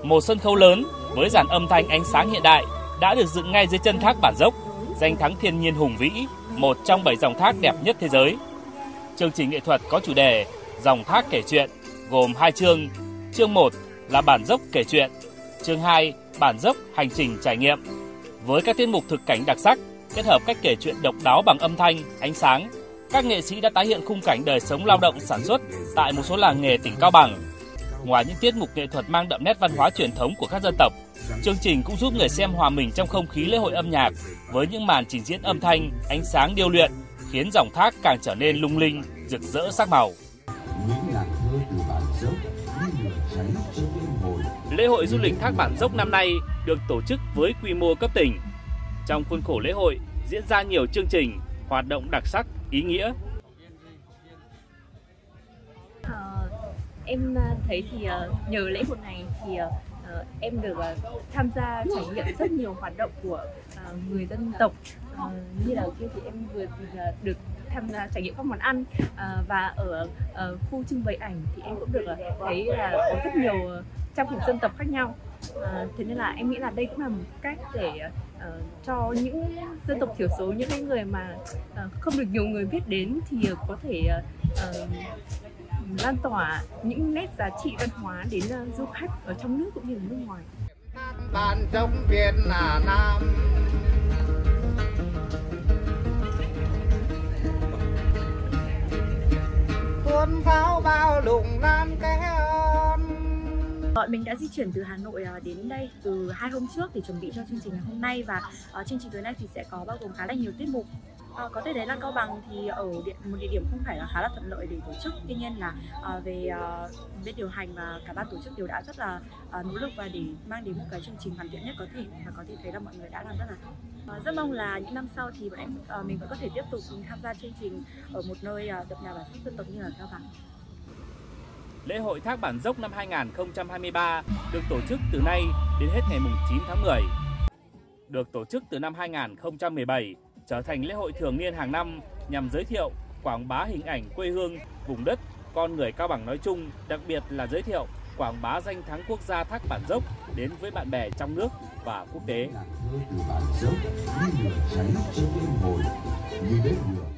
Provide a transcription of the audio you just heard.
Một sân khấu lớn với dàn âm thanh ánh sáng hiện đại đã được dựng ngay dưới chân thác Bản Dốc, danh thắng thiên nhiên hùng vĩ, một trong 7 dòng thác đẹp nhất thế giới. Chương trình nghệ thuật có chủ đề Dòng thác kể chuyện, gồm 2 chương. Chương 1 là Bản Dốc kể chuyện, chương 2 Bản Dốc hành trình trải nghiệm. Với các tiết mục thực cảnh đặc sắc, kết hợp cách kể chuyện độc đáo bằng âm thanh, ánh sáng, các nghệ sĩ đã tái hiện khung cảnh đời sống lao động sản xuất tại một số làng nghề tỉnh Cao Bằng. Ngoài những tiết mục nghệ thuật mang đậm nét văn hóa truyền thống của các dân tộc, chương trình cũng giúp người xem hòa mình trong không khí lễ hội âm nhạc với những màn trình diễn âm thanh, ánh sáng điêu luyện, khiến dòng thác càng trở nên lung linh, rực rỡ sắc màu. Lễ hội du lịch thác Bản Dốc năm nay được tổ chức với quy mô cấp tỉnh. Trong khuôn khổ lễ hội diễn ra nhiều chương trình, hoạt động đặc sắc, ý nghĩa. Em thấy thì nhờ lễ hội này thì em được tham gia trải nghiệm rất nhiều hoạt động của người dân tộc, như là kia thì em vừa được tham gia trải nghiệm các món ăn, và ở khu trưng bày ảnh thì em cũng được thấy là có rất nhiều trang phục dân tộc khác nhau. Thế nên là em nghĩ là đây cũng là một cách để cho những dân tộc thiểu số, những cái người mà không được nhiều người biết đến thì có thể lan tỏa những nét giá trị văn hóa đến du khách ở trong nước cũng như là nước ngoài. Bản Dốc Việt Nam. Tuôn pháo bao lụng lan Bọn mình đã di chuyển từ Hà Nội đến đây từ 2 hôm trước để chuẩn bị cho chương trình ngày hôm nay, và chương trình tối nay thì sẽ có bao gồm khá là nhiều tiết mục. Có thể thấy là Cao Bằng thì ở một địa điểm không phải là khá là thuận lợi để tổ chức, tuy nhiên là về bên điều hành và cả ban tổ chức đều đã rất là nỗ lực và để mang đến một cái chương trình hoàn thiện nhất có thể, và có thể thấy là mọi người đã làm rất là tốt. Rất mong là những năm sau thì bọn mình vẫn có thể tiếp tục tham gia chương trình ở một nơi đậm đà bản sắc dân tộc như là Cao Bằng. Lễ hội thác Bản Dốc năm 2023 được tổ chức từ nay đến hết ngày 9 tháng 10. Được tổ chức từ năm 2017, trở thành lễ hội thường niên hàng năm nhằm giới thiệu, quảng bá hình ảnh quê hương, vùng đất, con người Cao Bằng nói chung, đặc biệt là giới thiệu, quảng bá danh thắng quốc gia thác Bản Dốc đến với bạn bè trong nước và quốc tế.